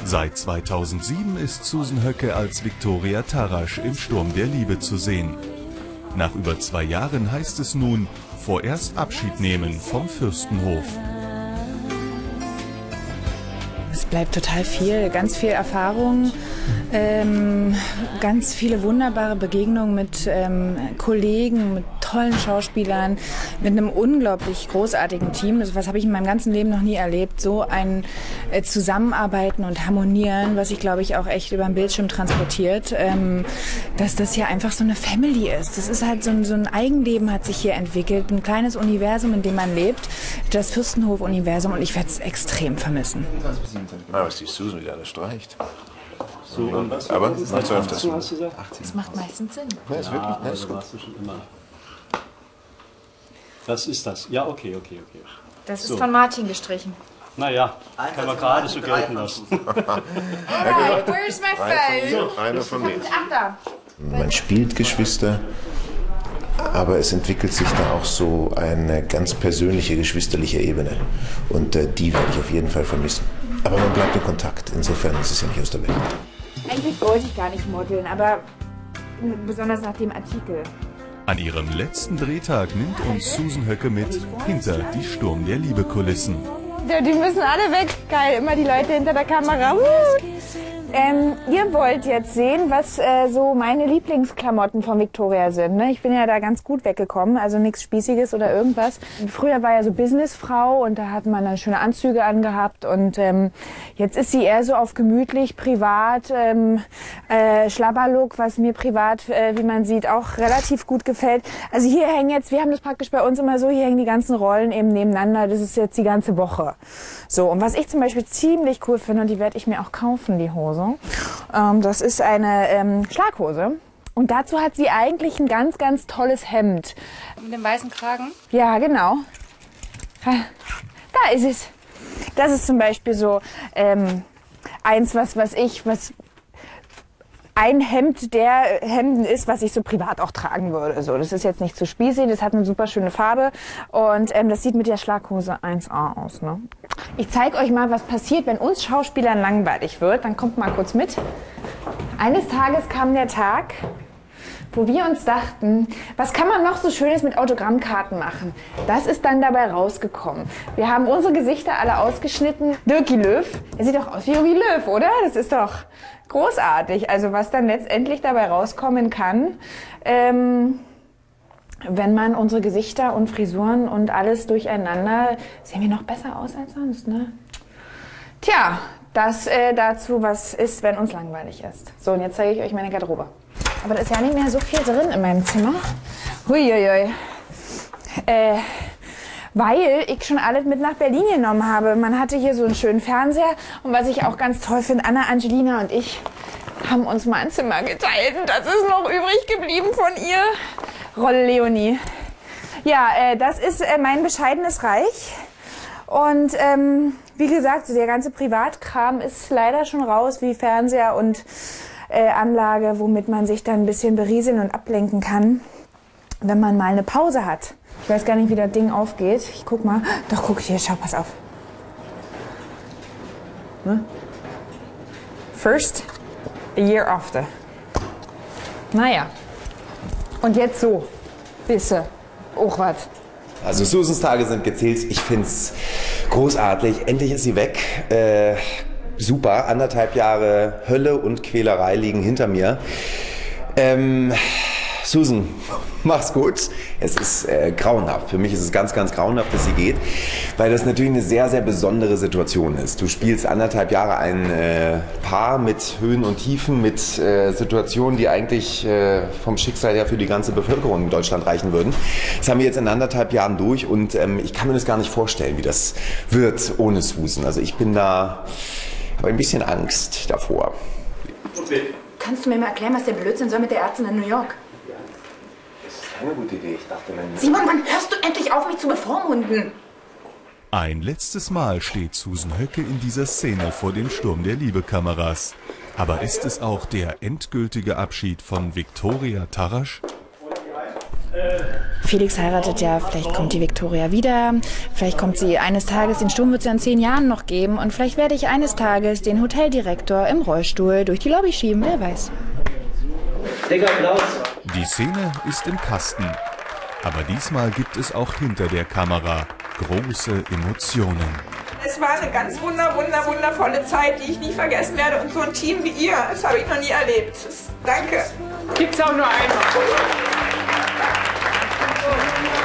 Seit 2007 ist Susan Höcke als Viktoria Tarasch im Sturm der Liebe zu sehen. Nach über 2 Jahren heißt es nun, vorerst Abschied nehmen vom Fürstenhof. Es bleibt total viel, ganz viel Erfahrung, ganz viele wunderbare Begegnungen mit Kollegen, mit tollen Schauspielern, mit einem unglaublich großartigen Team. Das habe ich in meinem ganzen Leben noch nie erlebt. So ein Zusammenarbeiten und Harmonieren, was sich, glaube ich, auch echt über den Bildschirm transportiert, dass das hier einfach so eine Family ist. Das ist halt so ein Eigenleben hat sich hier entwickelt, ein kleines Universum, in dem man lebt, das Fürstenhof-Universum, und ich werde es extrem vermissen. Ah, was die Susan wieder alles streicht. So, und was? Aber was mal 12. hast du gesagt? Das macht meistens Sinn. Ja, ist wirklich. Aber so warst du schon immer. Das ist das. Ja, okay. Das ist von Martin gestrichen. Naja, kann man gerade so gelten lassen. Alright, where's my phone? Einer von denen. Ach, da. Man spielt Geschwister, aber es entwickelt sich da auch so eine ganz persönliche, geschwisterliche Ebene. Und die werde ich auf jeden Fall vermissen. Aber man bleibt in Kontakt, insofern ist es ja nicht aus der Welt. Eigentlich wollte ich gar nicht modeln, aber besonders nach dem Artikel. An ihrem letzten Drehtag nimmt uns Susan Höcke mit hinter die Sturm der Liebe-Kulissen. Die müssen alle weg. Geil, immer die Leute hinter der Kamera. Ihr wollt jetzt sehen, was so meine Lieblingsklamotten von Victoria sind. Ne? Ich bin ja da ganz gut weggekommen, also nichts Spießiges oder irgendwas. Früher war ja so Businessfrau und da hat man dann schöne Anzüge angehabt. Und jetzt ist sie eher so auf gemütlich, privat, Schlabberlook, was mir privat, wie man sieht, auch relativ gut gefällt. Also hier hängen jetzt, wir haben das praktisch bei uns immer so, hier hängen die ganzen Rollen eben nebeneinander. Das ist jetzt die ganze Woche. So, und was ich zum Beispiel ziemlich cool finde, und die werde ich mir auch kaufen, die Hose. Das ist eine Schlaghose. Und dazu hat sie eigentlich ein ganz, ganz tolles Hemd. Mit dem weißen Kragen? Ja, genau. Da ist es. Das ist zum Beispiel so eins, was ein Hemd der Hemden ist, was ich so privat auch tragen würde. So, das ist jetzt nicht zu spießig, das hat eine super schöne Farbe und das sieht mit der Schlaghose 1A aus. Ne? Ich zeige euch mal, was passiert, wenn uns Schauspielern langweilig wird. Dann kommt mal kurz mit. Eines Tages kam der Tag, wo wir uns dachten, was kann man noch so Schönes mit Autogrammkarten machen? Das ist dann dabei rausgekommen. Wir haben unsere Gesichter alle ausgeschnitten. Dirki Löw, er sieht doch aus wie Jogi Löw, oder? Das ist doch großartig. Also was dann letztendlich dabei rauskommen kann, wenn man unsere Gesichter und Frisuren und alles durcheinander, sehen wir noch besser aus als sonst, ne? Tja, das dazu, was ist, wenn uns langweilig ist. So, und jetzt zeige ich euch meine Garderobe. Aber da ist ja nicht mehr so viel drin in meinem Zimmer. Huiuiui. Weil ich schon alles mit nach Berlin genommen habe. Man hatte hier so einen schönen Fernseher. Und was ich auch ganz toll finde, Anna, Angelina und ich haben uns mal ein Zimmer geteilt. Und das ist noch übrig geblieben von ihr. Rolle Leonie. Ja, das ist mein bescheidenes Reich. Und wie gesagt, so der ganze Privatkram ist leider schon raus, wie Fernseher und Anlage, womit man sich dann ein bisschen berieseln und ablenken kann, wenn man mal eine Pause hat. Ich weiß gar nicht, wie das Ding aufgeht. Ich guck mal. Doch, guck hier, schau, pass auf. Hm? First, a year after. Naja. Und jetzt so. Bisse. Auch was. Also Susans Tage sind gezählt. Ich find's großartig. Endlich ist sie weg. Super. 1,5 Jahre Hölle und Quälerei liegen hinter mir. Susan, mach's gut. Es ist grauenhaft. Für mich ist es ganz, ganz grauenhaft, dass sie geht, weil das natürlich eine sehr, sehr besondere Situation ist. Du spielst 1,5 Jahre ein Paar mit Höhen und Tiefen, mit Situationen, die eigentlich vom Schicksal her für die ganze Bevölkerung in Deutschland reichen würden. Das haben wir jetzt in 1,5 Jahren durch und ich kann mir das gar nicht vorstellen, wie das wird ohne Susan. Also ich bin da, habe ein bisschen Angst davor. Kannst du mir mal erklären, was der Blödsinn soll mit der Ärztin in New York? Keine gute Idee. Ich dachte, wenn... Simon, wann hörst du endlich auf, mich zu bevormunden? Ein letztes Mal steht Susan Höcke in dieser Szene vor den Sturm der Liebe-Kameras. Aber ist es auch der endgültige Abschied von Viktoria Tarasch? Felix heiratet ja, vielleicht kommt die Viktoria wieder, vielleicht kommt sie eines Tages, den Sturm wird es ja in 10 Jahren noch geben und vielleicht werde ich eines Tages den Hoteldirektor im Rollstuhl durch die Lobby schieben, wer weiß. Die Szene ist im Kasten. Aber diesmal gibt es auch hinter der Kamera große Emotionen. Es war eine ganz wundervolle Zeit, die ich nie vergessen werde. Und so ein Team wie ihr, das habe ich noch nie erlebt. Danke. Gibt's auch nur einmal.